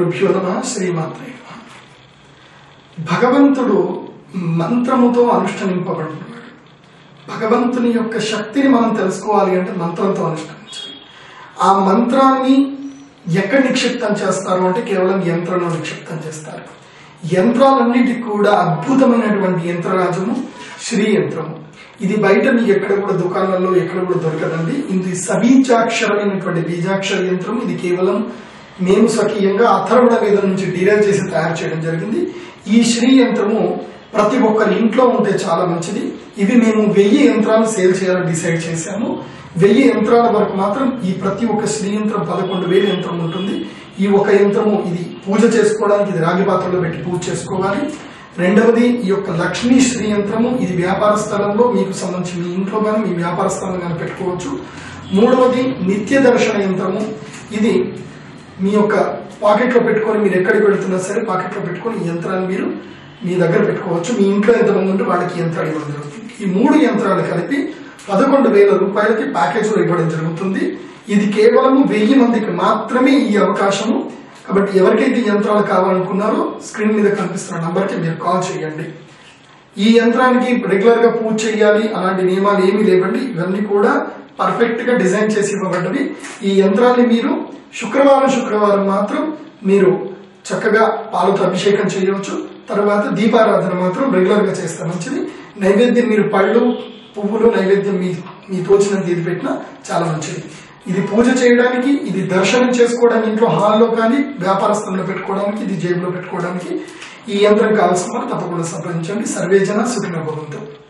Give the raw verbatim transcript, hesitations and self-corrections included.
గురుభ్యో నమః శ్రీమాత్రే నమః. భగవంతుడు మంత్రముతో అనుష్ఠానింపబడినవాడు. భగవంతుని యొక్క శక్తిని మనం తెలుసుకోవాలి అంటే మంత్రంతో అనుష్ఠానించాలి. ఆ మంత్రాన్ని ఎక్కడ నిక్షిప్తం చేస్తారు అంటే కేవలం యంత్రంలో నిక్షిప్తం చేస్తారు. యంత్రాలన్నిటికీ కూడా అద్భుతమైనటువంటి యంత్రరాజము శ్రీ యంత్రము. ఇది బయట మీకు ఎక్కడ కూడా దుకాణాల్లో ఎక్కడ కూడా దొరకదండి. ఇది సబీజాక్షరమైనటువంటి బీజాక్షర యంత్రం. ఇది కేవలం మేము స్వకీయంగా అథర్వణ వేదం నుంచి డిరైవ్ చేసి తయారు చేయడం జరిగింది. ఈ శ్రీ యంత్రము ప్రతి ఒక్కరి ఇంట్లో ఉంటే చాలా మంచిది. ఇది మేము వెయ్యి యంత్రాలు సేల్ చేయాలని డిసైడ్ చేశాము. వెయ్యి యంత్రాల వరకు మాత్రం ఈ ప్రతి ఒక్క శ్రీ యంత్రం పదకొండు వేల యంత్రం ఉంటుంది. ఈ ఒక యంత్రము ఇది పూజ చేసుకోవడానికి ఇది రాగి పాత్రలో పెట్టి పూజ చేసుకోవాలి. రెండవది ఈ యొక్క లక్ష్మీ శ్రీ యంత్రము. ఇది వ్యాపార స్థలంలో మీకు సంబంధించి మీ ఇంట్లో కానీ మీ వ్యాపార స్థలంలో కానీ పెట్టుకోవచ్చు. మూడవది నిత్య దర్శన యంత్రము. ఇది మీ యొక్క పాకెట్ లో పెట్టుకొని మీరు ఎక్కడికి వెళ్తున్నా సరే పాకెట్ లో పెట్టుకొని ఈ యంత్రాన్ని మీరు మీ దగ్గర పెట్టుకోవచ్చు. మీ ఇంట్లో ఎంతమంది ఉంటే వాళ్ళకి యంత్రాలు ఇవ్వడం జరుగుతుంది. ఈ మూడు యంత్రాలు కలిపి పదకొండు వేల రూపాయలకి ప్యాకేజ్ లో ఇవ్వడం జరుగుతుంది. ఇది కేవలం వెయ్యి మందికి మాత్రమే ఈ అవకాశము. కాబట్టి ఎవరికైతే ఈ యంత్రాలు కావాలనుకున్నారో స్క్రీన్ మీద కనిపిస్తున్న నంబర్ కి మీరు కాల్ చేయండి. ఈ యంత్రానికి రెగ్యులర్ గా పూజ చేయాలి అలాంటి నియమాలు ఏమీ లేవండి. ఇవన్నీ కూడా పర్ఫెక్ట్ గా డిజైన్ చేసి ఇవ్వబడ్డవి. ఈ యంత్రాన్ని మీరు శుక్రవారం శుక్రవారం మాత్రం మీరు చక్కగా పాలతో అభిషేకం చేయవచ్చు. తర్వాత దీపారాధన మాత్రం రెగ్యులర్ గా చేస్తే మంచిది. నైవేద్యం మీరు పళ్ళు పువ్వులు నైవేద్యం మీ మీ తోచినంత ఇది పెట్టినా చాలా మంచిది. ఇది పూజ చేయడానికి, ఇది దర్శనం చేసుకోవడానికి ఇంట్లో హాల్లో కానీ వ్యాపార స్థలంలో పెట్టుకోవడానికి, ఇది జేబులో పెట్టుకోవడానికి ఈ యంత్రం కావాల్సిన వారు తప్పకుండా సంప్రదించండి. సర్వేజన సుఖినో భవంతు.